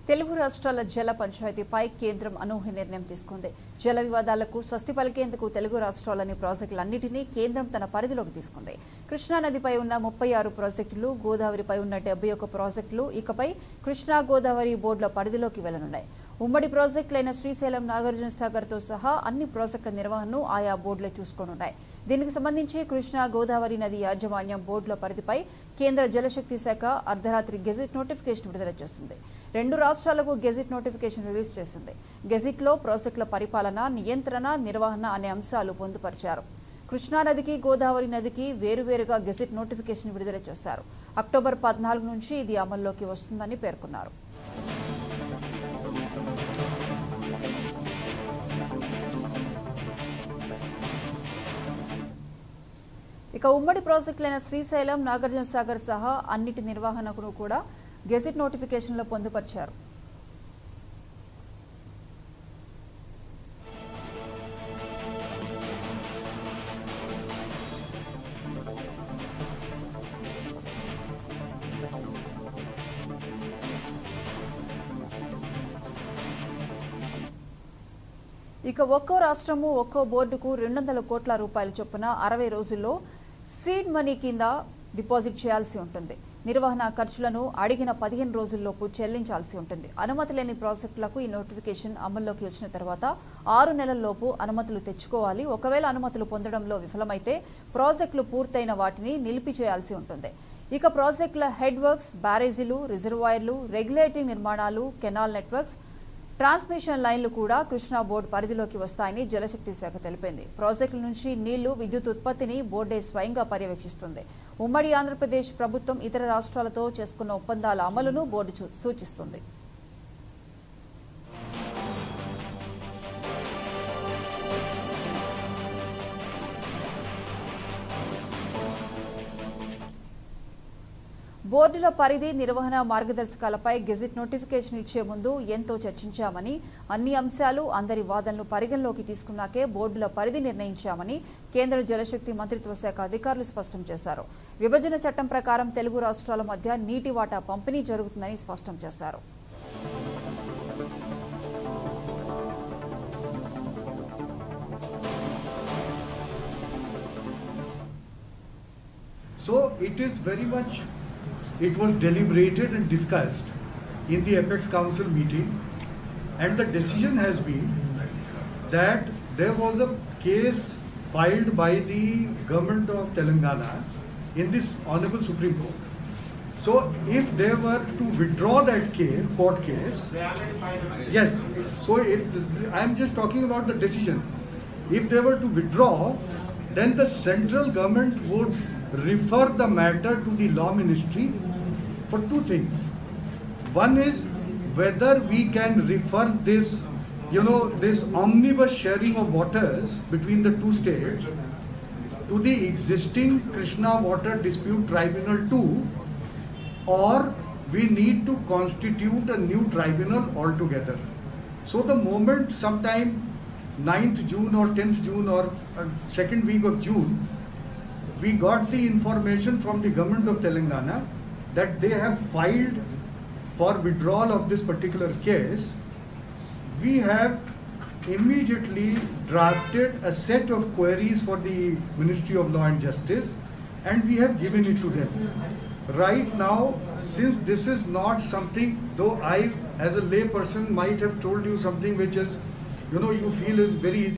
తెలుగు రాష్ట్రాల జల పంచాయతీపై కేంద్రం అనూహ్య నిర్ణయం తీసుకుంది. జల వివాదాలకు స్వస్తి పలికేందుకు తెలుగు రాష్ట్రాలని ప్రాజెక్టులన్నింటినీ కేంద్రం తన పరిధిలోకి తీసుకుంది. కృష్ణా నదిపై ఉన్న 36 ప్రాజెక్టులు, గోదావరిపై ఉన్న 71 ప్రాజెక్టులు ఇకపై కృష్ణా గోదావరి బోర్డుల పరిధిలోకి వెళ్లనున్నాయి. ఉమ్మడి ప్రాజెక్టులైన శ్రీశైలం, నాగార్జున సాగర్తో సహా అన్ని ప్రాజెక్టుల నిర్వహణను ఆయా బోర్డులే చూసుకోనున్నాయి. దీనికి సంబంధించి కృష్ణా గోదావరి నది యాజమాన్యం బోర్డుల పరిధిపై కేంద్ర జలశక్తి శాఖ అర్ధరాత్రి గెజిట్ నోటిఫికేషన్ విడుదల చేసింది. 2 రాష్ట్రాలకు గెజిట్ నోటిఫికేషన్ రిలీజ్ చేసింది. గెజిట్లో ప్రాజెక్టుల పరిపాలన, నియంత్రణ, నిర్వహణ అనే అంశాలు పొందుపరిచారు. కృష్ణా నదికి, గోదావరి నదికి వేరువేరుగా గెజిట్ నోటిఫికేషన్ విడుదల చేశారు. అక్టోబర్ 14 నుంచి ఇది అమల్లోకి వస్తుందని పేర్కొన్నారు. ఇక ఉమ్మడి ప్రాజెక్టులైన శ్రీశైలం, నాగార్జున సాగర్ సహా అన్నిటి నిర్వహణకు కూడా గెజిట్ నోటిఫికేషన్లో పొందుపరిచారు. ఇక ఒక్కో రాష్ట్రము ఒక్కో బోర్డుకు 200 కోట్ల రూపాయల చొప్పున 60 రోజుల్లో సీడ్ మనీ కింద డిపాజిట్ చేయాల్సి ఉంటుంది. నిర్వహణ ఖర్చులను అడిగిన 15 రోజుల్లోపు చెల్లించాల్సి ఉంటుంది. అనుమతి లేని ప్రాజెక్టులకు ఈ నోటిఫికేషన్ అమల్లోకి వచ్చిన తర్వాత 6 నెలల్లోపు అనుమతులు తెచ్చుకోవాలి. ఒకవేళ అనుమతులు పొందడంలో విఫలమైతే ప్రాజెక్టులు పూర్తయిన వాటిని నిలిపిచేయాల్సి ఉంటుంది. ఇక ప్రాజెక్టుల హెడ్ వర్క్స్, బ్యారేజీలు, రిజర్వాయర్లు, రెగ్యులేటింగ్ నిర్మాణాలు, కెనాల్ నెట్వర్క్స్, ట్రాన్స్మిషన్ లైన్లు కూడా కృష్ణా బోర్డు పరిధిలోకి వస్తాయని జలశక్తి శాఖ తెలిపింది. ప్రాజెక్టుల నుంచి నీళ్లు, విద్యుత్ ఉత్పత్తిని బోర్డే స్వయంగా పర్యవేక్షిస్తుంది. ఉమ్మడి ఆంధ్రప్రదేశ్ ప్రభుత్వం ఇతర రాష్ట్రాలతో చేసుకున్న ఒప్పందాల అమలును బోర్డు సూచిస్తుంది. బోర్డుల పరిధి, నిర్వహణ మార్గదర్శకాలపై గెజిట్ నోటిఫికేషన్ ఇచ్చే ముందు ఎంతో చర్చించామని, అన్ని అంశాలు, అందరి వాదనలు పరిగణలోకి తీసుకున్నాకే బోర్డుల పరిధి నిర్ణయించామని కేంద్ర జలశక్తి మంత్రిత్వ శాఖ అధికారులు స్పష్టం చేశారు. విభజన చట్టం ప్రకారం తెలుగు రాష్ట్రాల మధ్య నీటి వాటా పంపిణీ జరుగుతుందని స్పష్టం చేశారు. So it was deliberated and discussed in the Apex Council meeting, and the decision has been that there was a case filed by the government of Telangana in this Honorable Supreme Court. So if they were to withdraw that court case, yes, so I am just talking about the decision. If they were to withdraw, then the central government would refer the matter to the law ministry for 2 things. One is whether we can refer this, this omnibus sharing of waters between the 2 states to the existing Krishna Water Dispute Tribunal 2, or we need to constitute a new tribunal altogether. So the moment sometime 9th June or 10th June or 2nd week of June, we got the information from the government of Telangana that they have filed for withdrawal of this particular case. We have immediately drafted a set of queries for the Ministry of Law and Justice, and we have given it to them. Right now, since this is not something, though I as a lay person might have told you something which is, you feel is very easy.